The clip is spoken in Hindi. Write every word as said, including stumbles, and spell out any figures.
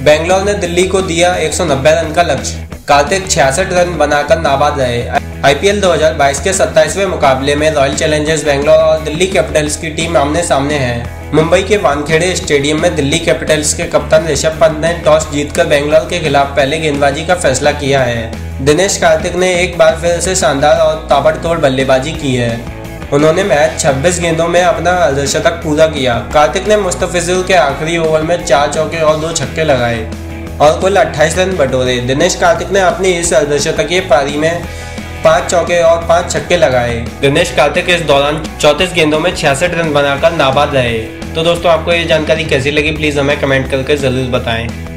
बेंगलोर ने दिल्ली को दिया एक सौ नब्बे रन का लक्ष्य। कार्तिक छियासठ रन बनाकर नाबाद रहे। आईपीएल दो हज़ार बाईस के सत्ताईसवें मुकाबले में रॉयल चैलेंजर्स बेंगलोर और दिल्ली कैपिटल्स की टीम आमने सामने है। मुंबई के वानखेड़े स्टेडियम में दिल्ली कैपिटल्स के कप्तान ऋषभ पंत ने टॉस जीतकर बेंगलोर के खिलाफ पहले गेंदबाजी का फैसला किया है। दिनेश कार्तिक ने एक बार फिर से शानदार और ताबड़तोड़ बल्लेबाजी की है। उन्होंने मैच छब्बीस गेंदों में अपना अर्धशतक पूरा किया। कार्तिक ने मुस्तफिजुल के आखिरी ओवर में चार चौके और दो छक्के लगाए और कुल अट्ठाईस रन बटोरे। दिनेश कार्तिक ने अपनी इस अर्धशतकीय पारी में पांच चौके और पांच छक्के लगाए। दिनेश कार्तिक इस दौरान चौंतीस गेंदों में छियासठ रन बनाकर नाबाद रहे। तो दोस्तों, आपको ये जानकारी कैसी लगी प्लीज़ हमें कमेंट करके ज़रूर बताएं।